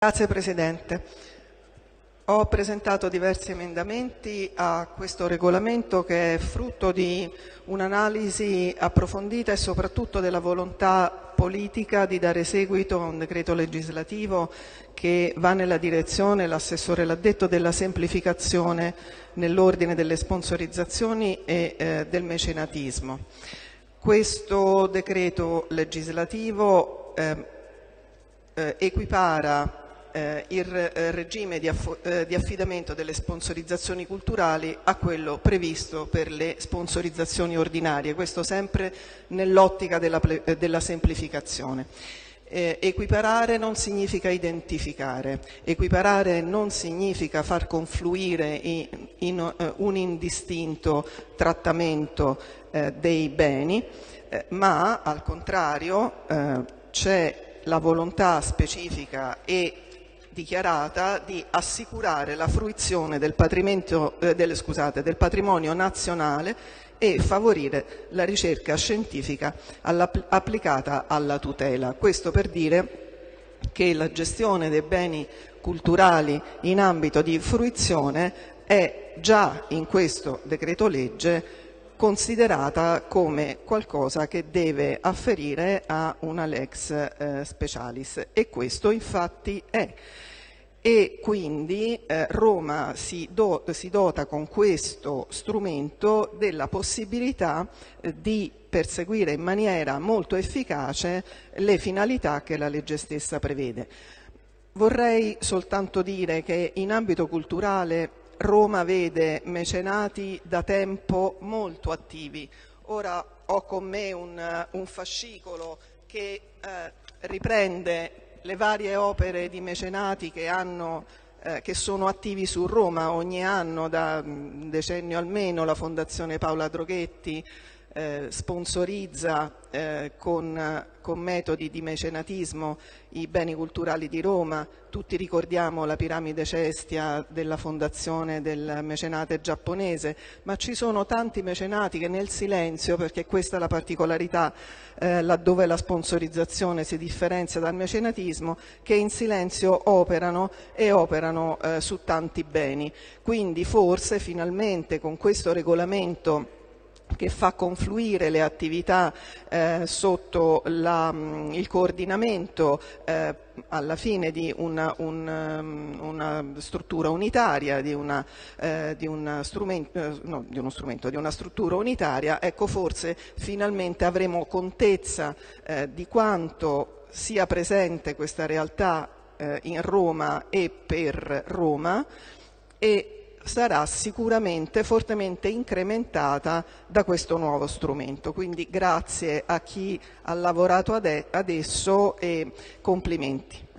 Grazie Presidente. Ho presentato diversi emendamenti a questo regolamento che è frutto di un'analisi approfondita e soprattutto della volontà politica di dare seguito a un decreto legislativo che va nella direzione, l'assessore l'ha detto, della semplificazione nell'ordine delle sponsorizzazioni e del mecenatismo. Questo decreto legislativo equipara il regime di affidamento delle sponsorizzazioni culturali a quello previsto per le sponsorizzazioni ordinarie, questo sempre nell'ottica della semplificazione. Equiparare non significa identificare, equiparare non significa far confluire in un indistinto trattamento dei beni, ma al contrario c'è la volontà specifica e dichiarata di assicurare la fruizione del patrimonio nazionale e favorire la ricerca scientifica applicata alla tutela. Questo per dire che la gestione dei beni culturali in ambito di fruizione è già in questo decreto legge considerata come qualcosa che deve afferire a una lex specialis, e questo infatti è. E quindi Roma si dota con questo strumento della possibilità di perseguire in maniera molto efficace le finalità che la legge stessa prevede. Vorrei soltanto dire che in ambito culturale Roma vede mecenati da tempo molto attivi. Ora ho con me un fascicolo che riprende le varie opere di mecenati che sono attivi su Roma. Ogni anno, da un decennio almeno, la Fondazione Paola Droghetti sponsorizza con metodi di mecenatismo i beni culturali di Roma. Tutti ricordiamo la piramide Cestia della fondazione del mecenate giapponese, ma ci sono tanti mecenati che nel silenzio, perché questa è la particolarità laddove la sponsorizzazione si differenzia dal mecenatismo, che in silenzio operano su tanti beni. Quindi forse finalmente con questo regolamento che fa confluire le attività sotto il coordinamento alla fine di una struttura unitaria, di una struttura unitaria, ecco, forse finalmente avremo contezza di quanto sia presente questa realtà in Roma e per Roma, e sarà sicuramente fortemente incrementata da questo nuovo strumento. Quindi grazie a chi ha lavorato adesso e complimenti.